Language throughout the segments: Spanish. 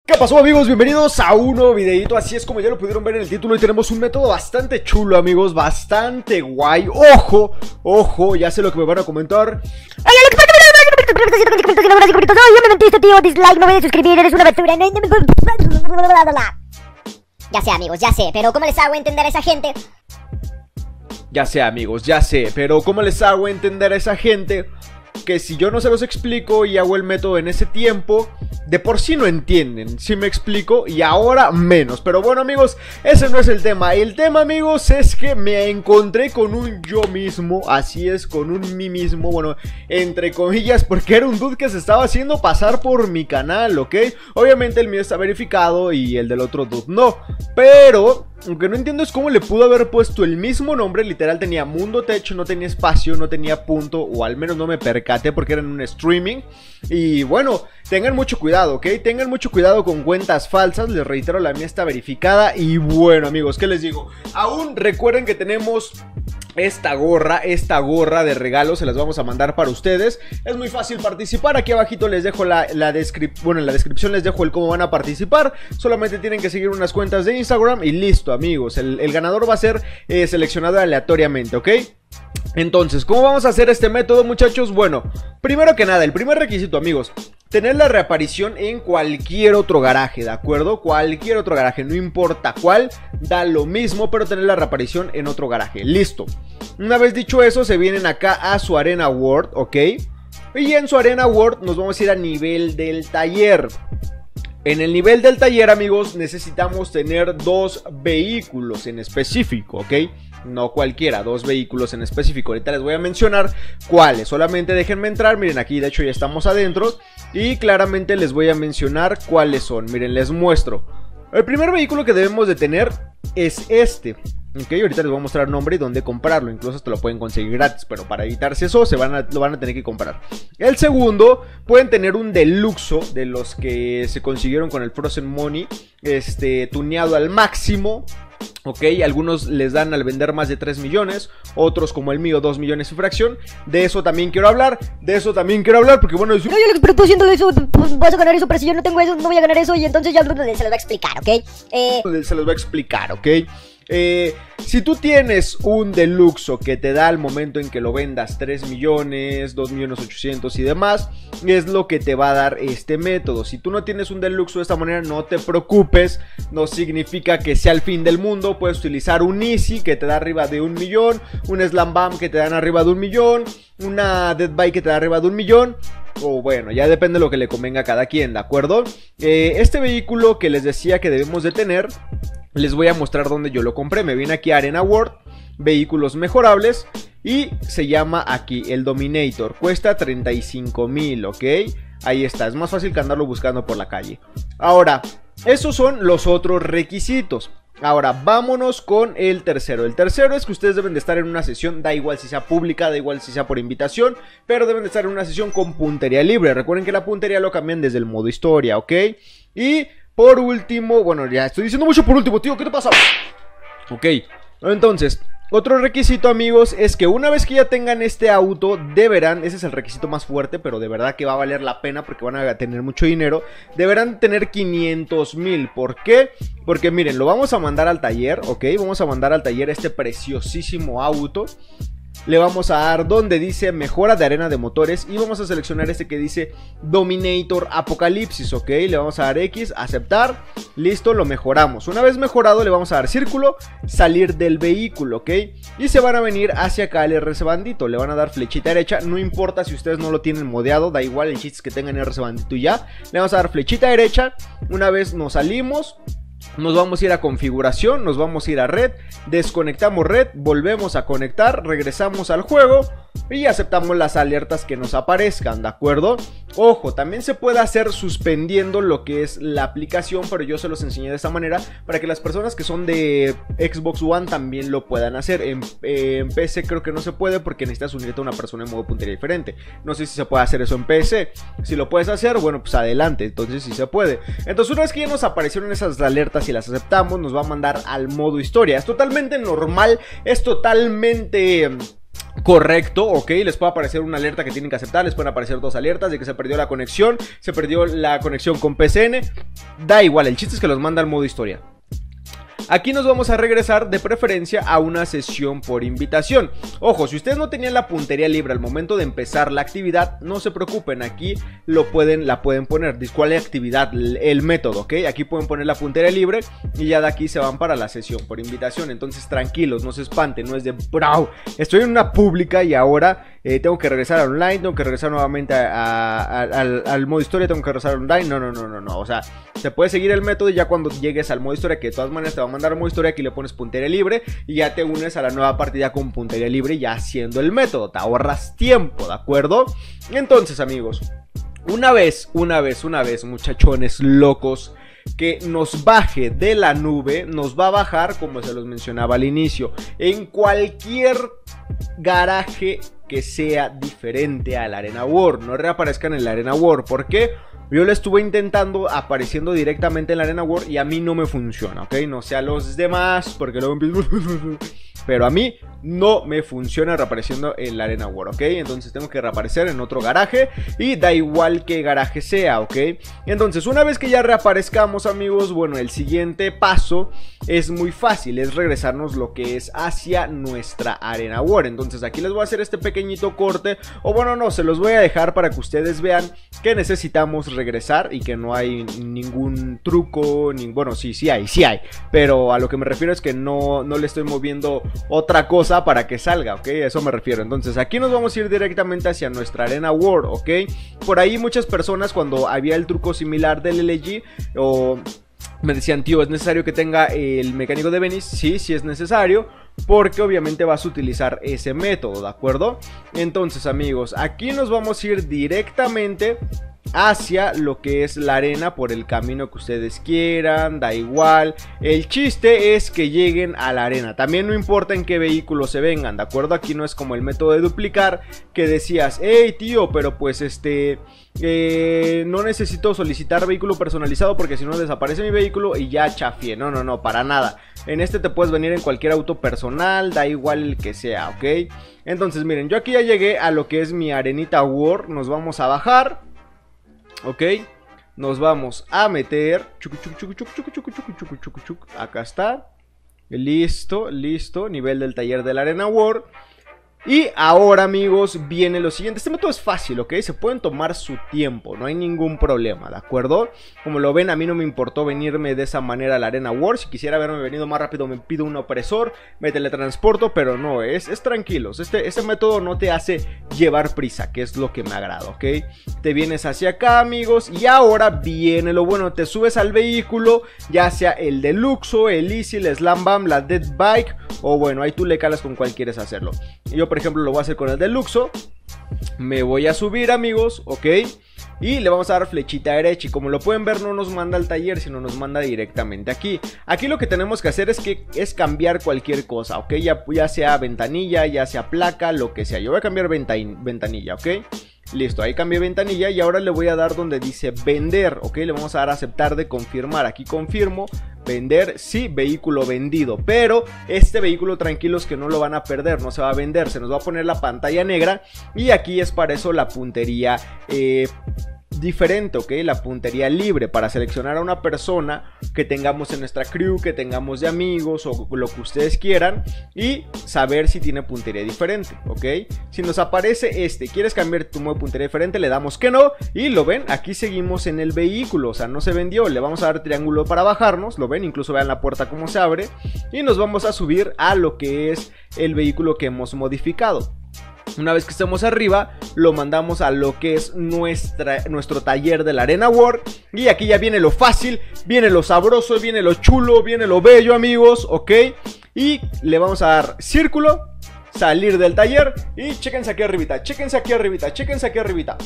¿Qué pasó, amigos? Bienvenidos a un nuevo videito. Así es, como ya lo pudieron ver en el título, y tenemos un método bastante chulo, amigos, bastante guay. ¡Ojo! ¡Ojo! Ya sé lo que me van a comentar. Ya me mentiste, tío, dislike, no voy a suscribir, eres una basura. Ya sé, amigos, ya sé, pero ¿cómo les hago entender a esa gente? Ya sé, amigos, ya sé, pero ¿cómo les hago entender a esa gente que si yo no se los explico y hago el método en ese tiempo, de por sí no entienden? ¿Sí me explico? Y ahora menos. Pero bueno, amigos, ese no es el tema. El tema, amigos, es que me encontré con un yo mismo. Así es, con un mí mismo. Bueno, entre comillas, porque era un dude que se estaba haciendo pasar por mi canal, ¿ok? Obviamente el mío está verificado y el del otro dude no. Pero aunque no entiendo es cómo le pudo haber puesto el mismo nombre. Literal tenía Mundo Tech, no tenía espacio, no tenía punto, o al menos no me percaté porque era en un streaming. Y bueno, tengan mucho cuidado, ¿ok? Tengan mucho cuidado con cuentas falsas. Les reitero, la mía está verificada. Y bueno, amigos, ¿qué les digo? Aún recuerden que tenemos esta gorra de regalo, se las vamos a mandar para ustedes. Es muy fácil participar, aquí abajito les dejo la descripción les dejo el cómo van a participar. Solamente tienen que seguir unas cuentas de Instagram y listo, amigos. El ganador va a ser seleccionado aleatoriamente, ¿ok? Entonces, ¿cómo vamos a hacer este método, muchachos? Bueno, primero que nada, el primer requisito, amigos, tener la reaparición en cualquier otro garaje, ¿de acuerdo? Cualquier otro garaje, no importa cuál, da lo mismo, pero tener la reaparición en otro garaje. Listo. Una vez dicho eso, se vienen acá a su Arena World, ¿ok? Y en su Arena World nos vamos a ir a nivel del taller. En el nivel del taller, amigos, necesitamos tener dos vehículos en específico, ¿ok? No cualquiera, dos vehículos en específico. Ahorita les voy a mencionar cuáles. Solamente déjenme entrar, miren, aquí de hecho ya estamos adentro. Y claramente les voy a mencionar cuáles son. Miren, les muestro. El primer vehículo que debemos de tener es este. Ok, ahorita les voy a mostrar nombre y dónde comprarlo. Incluso hasta lo pueden conseguir gratis, pero para evitarse eso lo van a tener que comprar. El segundo, pueden tener un deluxo de los que se consiguieron con el Frozen Money, tuneado al máximo. Ok, algunos les dan al vender más de 3 millones, otros como el mío 2 millones y fracción. De eso también quiero hablar, porque bueno, No, pero tú haciendo eso, pues vas a ganar eso, pero si yo no tengo eso, no voy a ganar eso. Y entonces ya se los va a explicar, ¿ok? se los va a explicar, ¿ok? Si tú tienes un deluxo que te da al momento en que lo vendas 3 millones, 2 millones 800 y demás, es lo que te va a dar este método. Si tú no tienes un deluxo de esta manera, no te preocupes, no significa que sea el fin del mundo. Puedes utilizar un Easy que te da arriba de 1 millón, un Slam Bam que te dan arriba de 1 millón, una Dead Bike que te da arriba de 1 millón. O bueno, ya depende de lo que le convenga a cada quien, ¿de acuerdo? Este vehículo que les decía que debemos de tener, les voy a mostrar dónde yo lo compré. Me vine aquí a Arena World, vehículos mejorables, y se llama aquí el Dominator. Cuesta 35,000, ¿ok? Ahí está, es más fácil que andarlo buscando por la calle. Ahora, esos son los otros requisitos. Ahora, vámonos con el tercero. El tercero es que ustedes deben de estar en una sesión, da igual si sea pública, da igual si sea por invitación, pero deben de estar en una sesión con puntería libre. Recuerden que la puntería lo cambian desde el modo historia, ¿ok? Y por último, bueno, ya estoy diciendo mucho por último, tío, ¿qué te pasa? Ok, entonces, otro requisito, amigos, es que una vez que ya tengan este auto, deberán, ese es el requisito más fuerte, pero de verdad que va a valer la pena porque van a tener mucho dinero, deberán tener 500,000. ¿Por qué? Porque miren, lo vamos a mandar al taller, ¿ok? Vamos a mandar al taller este preciosísimo auto. Le vamos a dar donde dice mejora de arena de motores y vamos a seleccionar este que dice Dominator Apocalipsis, ok. Le vamos a dar X, aceptar, listo, lo mejoramos. Una vez mejorado le vamos a dar círculo, salir del vehículo, ok. Y se van a venir hacia acá el RC Bandito, le van a dar flechita derecha, no importa si ustedes no lo tienen modeado, da igual, el chiste es que tengan RC Bandito y ya. Le vamos a dar flechita derecha, una vez nos salimos, nos vamos a ir a configuración, nos vamos a ir a red, desconectamos red, volvemos a conectar, regresamos al juego y aceptamos las alertas que nos aparezcan, ¿de acuerdo? Ojo, también se puede hacer suspendiendo lo que es la aplicación, pero yo se los enseñé de esta manera para que las personas que son de Xbox One también lo puedan hacer. En PC creo que no se puede porque necesitas unirte a una persona en modo puntería diferente. No sé si se puede hacer eso en PC. Si lo puedes hacer, bueno, pues adelante, entonces sí se puede. Entonces una vez que ya nos aparecieron esas alertas y las aceptamos, nos va a mandar al modo historia. Es totalmente normal, es totalmente correcto, ok, les puede aparecer una alerta que tienen que aceptar, les pueden aparecer dos alertas de que se perdió la conexión con PCN, da igual, el chiste es que los manda al modo historia. Aquí nos vamos a regresar de preferencia a una sesión por invitación. Ojo, si ustedes no tenían la puntería libre al momento de empezar la actividad, no se preocupen, aquí la pueden poner. ¿Cuál es la actividad? El método, ¿ok? Aquí pueden poner la puntería libre y ya de aquí se van para la sesión por invitación. Entonces tranquilos, no se espanten, no es de bro, estoy en una pública y ahora tengo que regresar a online, tengo que regresar nuevamente al modo historia, tengo que regresar a online. No, o sea, te puedes seguir el método y ya cuando llegues al modo historia, que de todas maneras te va a mandar al modo historia, aquí le pones puntería libre y ya te unes a la nueva partida con puntería libre ya haciendo el método, te ahorras tiempo, ¿de acuerdo? Entonces amigos, una vez muchachones locos, que nos baje de la nube, nos va a bajar, como se los mencionaba al inicio, en cualquier garaje que sea diferente a la Arena War. No reaparezcan en la Arena War. ¿Por qué? Yo lo estuve intentando apareciendo directamente en la Arena War y a mí no me funciona, ¿ok? No sé a los demás, porque luego empiezo... Pero a mí no me funciona reapareciendo en la Arena War, ¿ok? Entonces tengo que reaparecer en otro garaje y da igual qué garaje sea, ¿ok? Entonces una vez que ya reaparezcamos, amigos, bueno, el siguiente paso es muy fácil, es regresarnos lo que es hacia nuestra Arena War. Entonces aquí les voy a hacer este pequeñito corte, o bueno, no, se los voy a dejar para que ustedes vean que necesitamos regresar y que no hay ningún truco, bueno, sí hay, pero a lo que me refiero es que no le estoy moviendo otra cosa para que salga, ¿ok? A eso me refiero. Entonces aquí nos vamos a ir directamente hacia nuestra Arena War, ¿ok? Por ahí muchas personas, cuando había el truco similar del LG, me decían, tío, ¿es necesario que tenga el mecánico de Venice? Sí es necesario, porque obviamente vas a utilizar ese método, ¿de acuerdo? Entonces amigos, aquí nos vamos a ir directamente hacia lo que es la arena por el camino que ustedes quieran, da igual. El chiste es que lleguen a la arena. También no importa en qué vehículo se vengan, ¿de acuerdo? Aquí no es como el método de duplicar, que decías, hey tío, pero pues no necesito solicitar vehículo personalizado porque si no desaparece mi vehículo y ya chafié. No, para nada. En este te puedes venir en cualquier auto personal, da igual el que sea, ¿ok? Entonces miren, yo aquí ya llegué a lo que es mi Arenita War. Nos vamos a bajar, ok, nos vamos a meter. Acá está. Listo, nivel del taller de la Arena War. Y ahora amigos viene lo siguiente. Este método es fácil, ¿ok? Se pueden tomar su tiempo, no hay ningún problema, ¿de acuerdo? Como lo ven, a mí no me importó venirme de esa manera a la Arena War. Si quisiera haberme venido más rápido me pido un opresor, me teletransporto, pero no, es tranquilo. Este método no te hace llevar prisa, que es lo que me agrada, ¿ok? Te vienes hacia acá amigos y ahora viene lo bueno. Te subes al vehículo, ya sea el Deluxo, el Easy, el Slam Bam, la Dead Bike, o bueno, ahí tú le calas con cuál quieres hacerlo. Yo por ejemplo lo voy a hacer con el Deluxo. Me voy a subir amigos, ok, y le vamos a dar flechita derecha. Y como lo pueden ver, no nos manda al taller, sino nos manda directamente aquí. Aquí lo que tenemos que hacer es cambiar cualquier cosa, ok, ya sea ventanilla, ya sea placa, lo que sea. Yo voy a cambiar ventanilla, ok. Listo, ahí cambié ventanilla y ahora le voy a dar donde dice vender, ok, le vamos a dar a aceptar de confirmar. Aquí confirmo, vender, sí, vehículo vendido. Pero este vehículo tranquilos que no lo van a perder, no se va a vender, se nos va a poner la pantalla negra. Y aquí es para eso la puntería diferente, ok, la puntería libre, para seleccionar a una persona que tengamos en nuestra crew, que tengamos de amigos o lo que ustedes quieran, y saber si tiene puntería diferente, ok. Si nos aparece quieres cambiar tu modo de puntería diferente, le damos que no, y lo ven, aquí seguimos en el vehículo, o sea, no se vendió. Le vamos a dar triángulo para bajarnos, lo ven, incluso vean la puerta cómo se abre, y nos vamos a subir a lo que es el vehículo que hemos modificado. Una vez que estemos arriba, lo mandamos a lo que es nuestro taller de la Arena War. Y aquí ya viene lo fácil, viene lo sabroso, viene lo chulo, viene lo bello amigos, ok. Y le vamos a dar círculo, salir del taller y chéquense aquí arribita, chéquense aquí arribita, chéquense aquí arribita.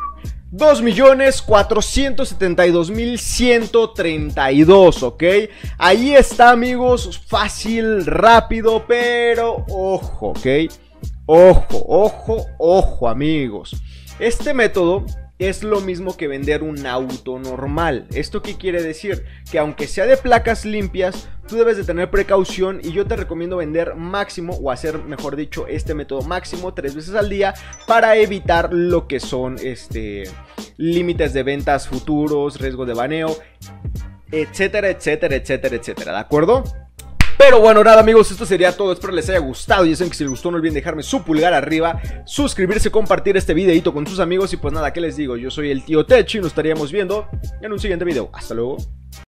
2.432.132, ok. Ahí está amigos, fácil, rápido, pero ojo, ok. Ojo amigos, este método es lo mismo que vender un auto normal. ¿Esto qué quiere decir? Que aunque sea de placas limpias, tú debes de tener precaución y yo te recomiendo vender máximo, o hacer mejor dicho este método máximo 3 veces al día, para evitar lo que son límites de ventas futuros, riesgo de baneo, etcétera, etcétera, etcétera, etcétera, ¿de acuerdo? Pero bueno, nada amigos, esto sería todo, espero les haya gustado. Ya saben que si les gustó no olviden dejarme su pulgar arriba, suscribirse, compartir este videito con sus amigos. Y pues nada, ¿qué les digo? Yo soy el tío Tech y nos estaríamos viendo en un siguiente video. Hasta luego.